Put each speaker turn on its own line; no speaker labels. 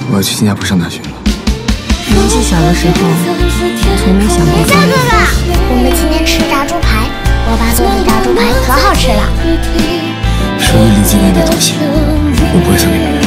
我要去新加坡上大学了。
年纪小的时候，从没想过。
哥哥，我们今天吃炸猪排，我爸做的炸猪排可好吃了。
属于李金莲的东西，我不会送给别人。